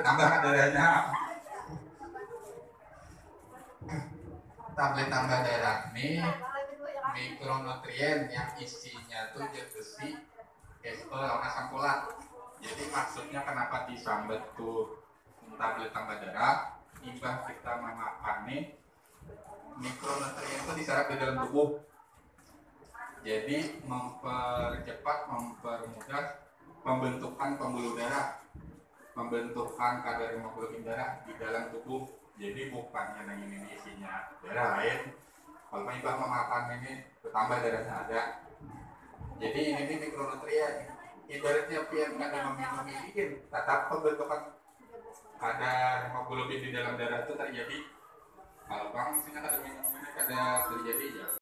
bertambah kadarnya. Tablet tambah darah nih mikronutrien yang isinya tuh besi, kolesterol, sama asam folat. Jadi maksudnya kenapa disambat tuh tablet tambah darah? Imbang kita memakan nih mikronutrien itu diserap di dalam tubuh. Jadi mempercepat, mempermudah pembentukan pembuluh darah, pembentukan kadar hemoglobin darah di dalam tubuh. Jadi bukannya ini isinya darah lain. Kalau imbang memakan ini bertambah darahnya ada. Jadi ini mikronutrien. Ibaratnya pian kada meminum ikan, tetap pembentukan kadar hemoglobin di dalam darah itu terjadi. Kalau bang misalnya kada minum ini kada terjadi ya.